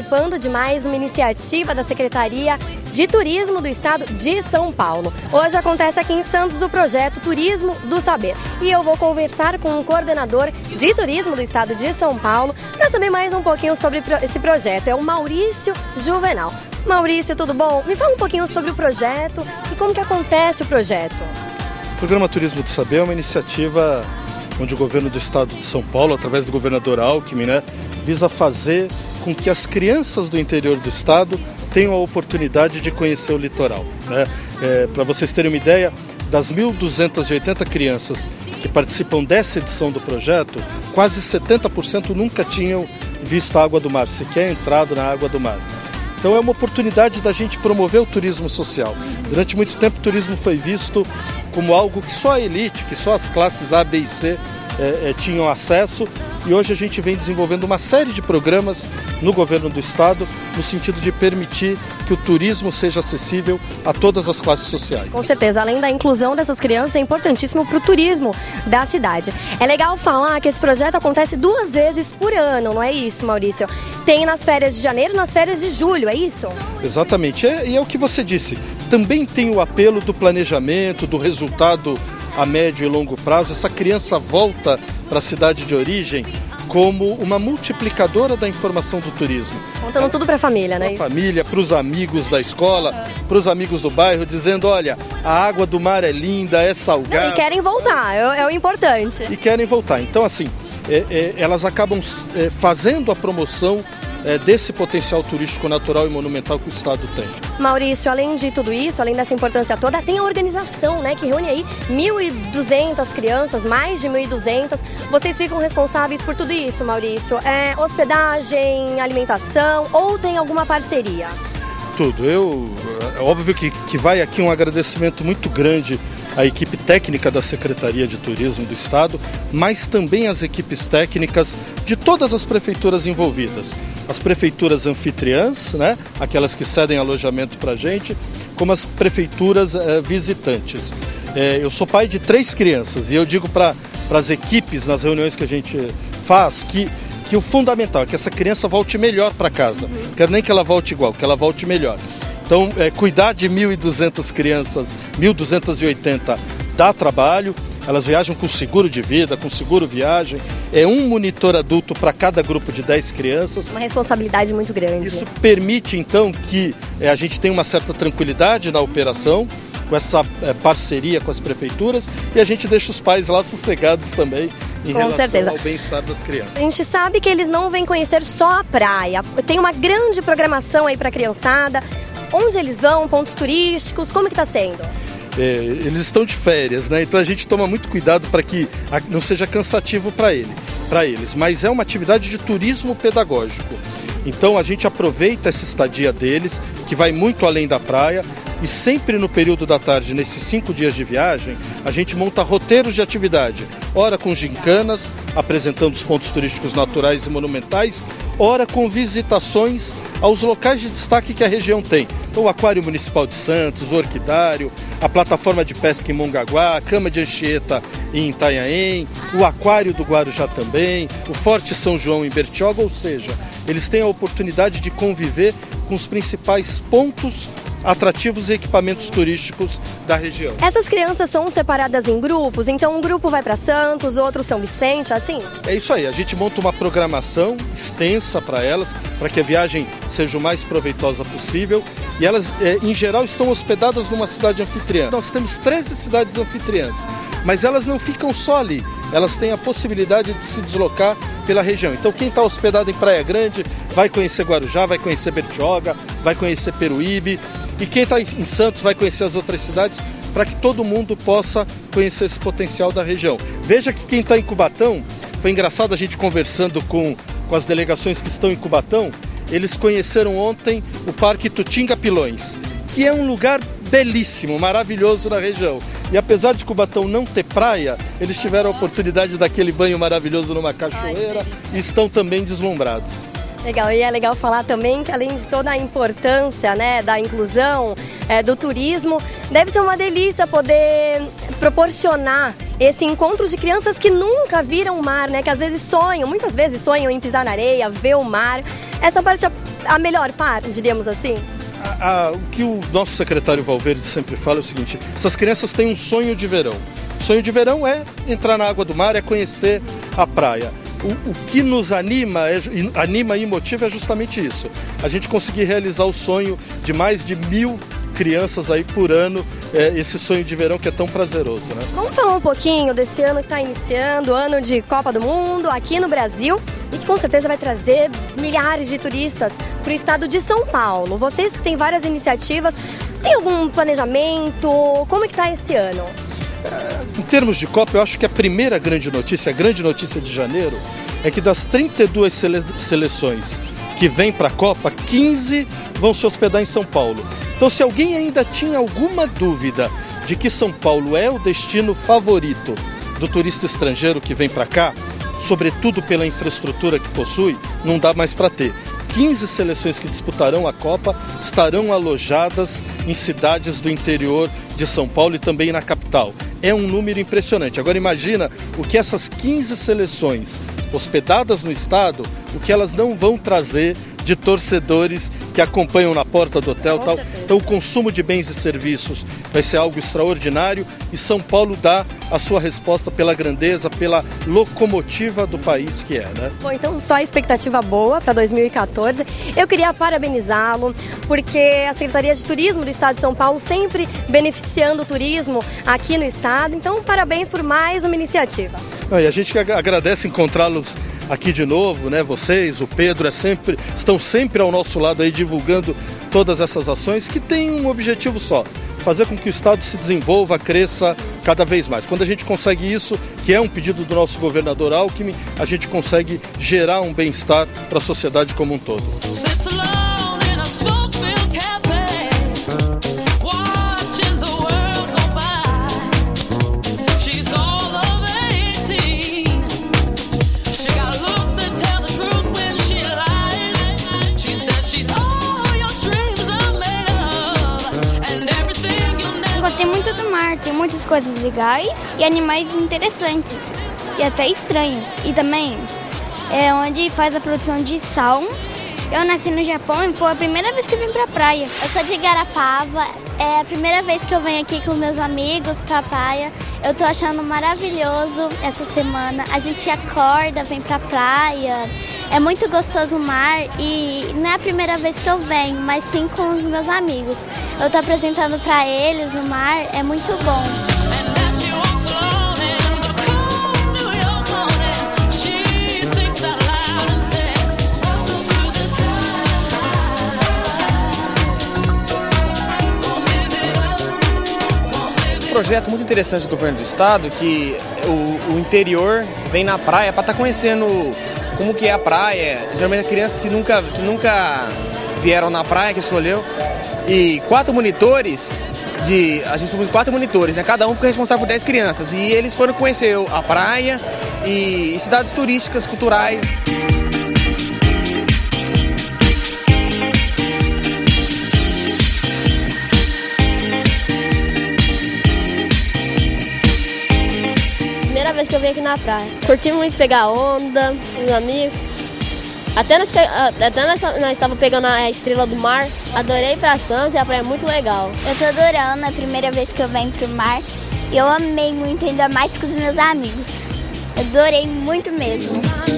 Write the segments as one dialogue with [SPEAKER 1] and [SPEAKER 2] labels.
[SPEAKER 1] participando de mais uma iniciativa da Secretaria de Turismo do Estado de São Paulo. Hoje acontece aqui em Santos o projeto Turismo do Saber. E eu vou conversar com o coordenador de turismo do Estado de São Paulo para saber mais um pouquinho sobre esse projeto. É o Maurício Juvenal. Maurício, tudo bom? Me fala um pouquinho sobre o projeto e como que acontece o projeto.
[SPEAKER 2] O Programa Turismo do Saber é uma iniciativa onde o governo do Estado de São Paulo, através do governador Alckmin, visa fazer com que as crianças do interior do estado tenham a oportunidade de conhecer o litoral. Para vocês terem uma ideia, das 1.280 crianças que participam dessa edição do projeto, quase 70% nunca tinham visto a água do mar, sequer entrado na água do mar. Então é uma oportunidade da gente promover o turismo social. Durante muito tempo o turismo foi visto como algo que só a elite, que só as classes A, B e C tinham acesso, e hoje a gente vem desenvolvendo uma série de programas no governo do estado no sentido de permitir que o turismo seja acessível a todas as classes sociais.
[SPEAKER 1] Com certeza, além da inclusão dessas crianças, é importantíssimo para o turismo da cidade. É legal falar que esse projeto acontece 2 vezes por ano, não é isso, Maurício? Tem nas férias de janeiro e nas férias de julho, é isso?
[SPEAKER 2] Exatamente, e é o que você disse. Também tem o apelo do planejamento, do resultado a médio e longo prazo. Essa criança volta para a cidade de origem como uma multiplicadora da informação do turismo.
[SPEAKER 1] Contando tudo para a família, né?
[SPEAKER 2] Para a família, para os amigos da escola, para os amigos do bairro, dizendo, olha, a água do mar é linda, é salgada.
[SPEAKER 1] E querem voltar, é o importante.
[SPEAKER 2] E querem voltar. Então, assim, elas acabam fazendo a promoção desse potencial turístico natural e monumental que o estado tem.
[SPEAKER 1] Maurício, além de tudo isso, além dessa importância toda, tem a organização, que reúne aí 1.200 crianças, mais de 1.200. Vocês ficam responsáveis por tudo isso, Maurício? Hospedagem, alimentação ou tem alguma parceria?
[SPEAKER 2] Tudo. É óbvio que vai aqui um agradecimento muito grande à equipe técnica da Secretaria de Turismo do Estado, mas também às equipes técnicas de todas as prefeituras envolvidas. As prefeituras anfitriãs, aquelas que cedem alojamento para a gente, como as prefeituras visitantes. Eu sou pai de 3 crianças e eu digo para as equipes, nas reuniões que a gente faz, que o fundamental é que essa criança volte melhor para casa. Não quero nem que ela volte igual, que ela volte melhor. Então, cuidar de 1.200 crianças, 1.280 dá trabalho. Elas viajam com seguro de vida, com seguro viagem. É um monitor adulto para cada grupo de 10 crianças.
[SPEAKER 1] Uma responsabilidade muito grande.
[SPEAKER 2] Isso permite, então, que a gente tenha uma certa tranquilidade na operação, com essa parceria com as prefeituras, e a gente deixa os pais lá sossegados também em relação ao bem-estar das crianças.
[SPEAKER 1] A gente sabe que eles não vêm conhecer só a praia. Tem uma grande programação aí para a criançada. Onde eles vão? Pontos turísticos? Como que está sendo?
[SPEAKER 2] Eles estão de férias, então a gente toma muito cuidado para que não seja cansativo para eles, mas é uma atividade de turismo pedagógico. Então a gente aproveita essa estadia deles, que vai muito além da praia, e sempre no período da tarde, nesses 5 dias de viagem, a gente monta roteiros de atividade, ora com gincanas, apresentando os pontos turísticos naturais e monumentais, ora com visitações aos locais de destaque que a região tem. Então, o Aquário Municipal de Santos, o Orquidário, a plataforma de pesca em Mongaguá, a Cama de Anchieta em Itanhaém, o Aquário do Guarujá também, o Forte São João em Bertioga, ou seja, eles têm a oportunidade de conviver com os principais pontos atrativos e equipamentos turísticos da região.
[SPEAKER 1] Essas crianças são separadas em grupos, então um grupo vai para Santos, outro São Vicente, assim?
[SPEAKER 2] É isso aí, a gente monta uma programação extensa para elas, para que a viagem seja o mais proveitosa possível, e elas, em geral, estão hospedadas numa cidade anfitriã. Nós temos 13 cidades anfitriãs, mas elas não ficam só ali, elas têm a possibilidade de se deslocar pela região. Então quem está hospedado em Praia Grande vai conhecer Guarujá, vai conhecer Bertioga, vai conhecer Peruíbe, e quem está em Santos vai conhecer as outras cidades, para que todo mundo possa conhecer esse potencial da região. Veja que quem está em Cubatão, foi engraçado a gente conversando com as delegações que estão em Cubatão, eles conheceram ontem o Parque Tutinga Pilões, que é um lugar belíssimo, maravilhoso na região. E apesar de Cubatão não ter praia, eles tiveram a oportunidade daquele banho maravilhoso numa cachoeira e estão também deslumbrados.
[SPEAKER 1] Legal, e é legal falar também que além de toda a importância, da inclusão, do turismo, deve ser uma delícia poder proporcionar esse encontro de crianças que nunca viram o mar, que às vezes sonham, muitas vezes sonham em pisar na areia, ver o mar. Essa parte a melhor par, diríamos assim?
[SPEAKER 2] O que o nosso secretário Valverde sempre fala é o seguinte: essas crianças têm um sonho de verão. O sonho de verão é entrar na água do mar, é conhecer a praia. O que nos anima e motiva é justamente isso. A gente conseguir realizar o sonho de mais de 1.000 crianças aí por ano, esse sonho de verão que é tão prazeroso, né? Vamos
[SPEAKER 1] falar um pouquinho desse ano que está iniciando, o ano de Copa do Mundo aqui no Brasil, e que com certeza vai trazer milhares de turistas para o estado de São Paulo. Vocês que têm várias iniciativas, tem algum planejamento? Como é que está esse ano?
[SPEAKER 2] Em termos de Copa, eu acho que a primeira grande notícia, a grande notícia de janeiro, é que das 32 seleções que vêm para a Copa, 15 vão se hospedar em São Paulo. Então, se alguém ainda tinha alguma dúvida de que São Paulo é o destino favorito do turista estrangeiro que vem para cá, sobretudo pela infraestrutura que possui, não dá mais para ter. 15 seleções que disputarão a Copa estarão alojadas em cidades do interior de São Paulo e também na capital. É um número impressionante. Agora imagina o que essas 15 seleções hospedadas no estado, o que elas não vão trazer de torcedores que acompanham na porta do hotel e tal. Então o consumo de bens e serviços vai ser algo extraordinário e São Paulo dá a sua resposta pela grandeza, pela locomotiva do país que é, né?
[SPEAKER 1] Bom, então só expectativa boa para 2014. Eu queria parabenizá-lo, porque a Secretaria de Turismo do Estado de São Paulo sempre beneficiando o turismo aqui no estado. Então parabéns por mais uma iniciativa.
[SPEAKER 2] E a gente agradece encontrá-los aqui de novo, né? Vocês, o Pedro, estão sempre ao nosso lado aí divulgando todas essas ações que têm um objetivo só: fazer com que o estado se desenvolva, cresça cada vez mais. Quando a gente consegue isso, que é um pedido do nosso governador Alckmin, a gente consegue gerar um bem-estar para a sociedade como um todo.
[SPEAKER 3] Gostei muito do mar, tem muitas coisas legais e animais interessantes e até estranhos. E também é onde faz a produção de sal. Eu nasci no Japão e foi a primeira vez que eu vim pra praia.
[SPEAKER 4] Eu sou de Igarapava, é a primeira vez que eu venho aqui com meus amigos pra praia. Eu tô achando maravilhoso essa semana. A gente acorda, vem pra praia, é muito gostoso o mar e não é a primeira vez que eu venho, mas sim com os meus amigos. Eu tô apresentando pra eles o mar, é muito bom.
[SPEAKER 5] Um projeto muito interessante do governo do estado, que o interior vem na praia para estar conhecendo como que é a praia. Geralmente crianças que nunca vieram na praia, que escolheu. E 4 monitores, a gente foi 4 monitores, né? Cada um fica responsável por 10 crianças. E eles foram conhecer a praia e cidades turísticas, culturais.
[SPEAKER 6] Primeira vez que eu vim aqui na praia. Curti muito pegar onda com os amigos. Até nós estávamos pegando a estrela do mar. Adorei ir pra Santos e a praia é muito legal.
[SPEAKER 4] Eu tô adorando, é a primeira vez que eu venho pro mar. E eu amei muito, ainda mais com os meus amigos. Adorei muito mesmo.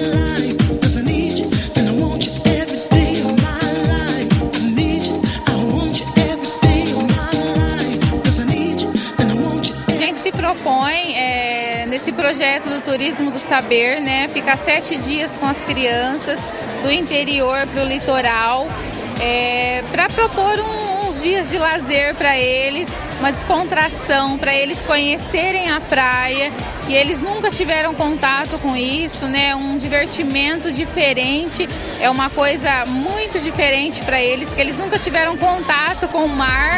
[SPEAKER 7] A gente se propõe nesse projeto do Turismo do Saber, né, ficar 7 dias com as crianças do interior para o litoral, para propor uns dias de lazer para eles, uma descontração, para eles conhecerem a praia, e eles nunca tiveram contato com isso, né, um divertimento diferente, é uma coisa muito diferente para eles, que eles nunca tiveram contato com o mar.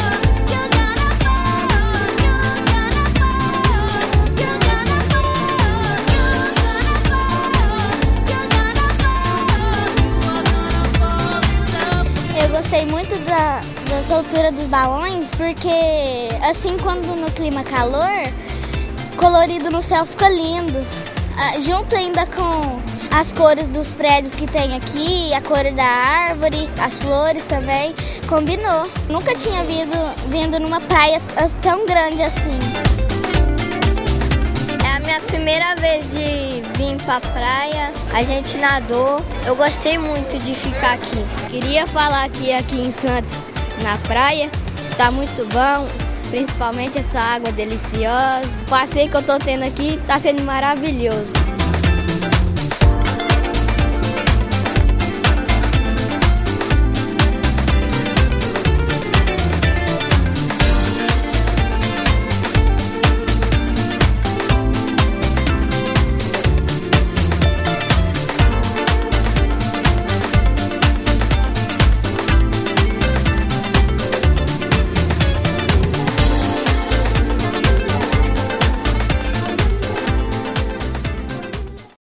[SPEAKER 4] Gostei muito da soltura dos balões, porque assim, quando no clima calor, colorido no céu fica lindo. Junto ainda com As cores dos prédios que tem aqui, a cor da árvore, as flores também, combinou. Nunca tinha vindo numa praia tão grande assim.
[SPEAKER 3] É a minha primeira vez de vir pra praia, a gente nadou, eu gostei muito de ficar aqui.
[SPEAKER 8] Queria falar que aqui em Santos, na praia, está muito bom, principalmente essa água deliciosa. O passeio que eu tô tendo aqui está sendo maravilhoso.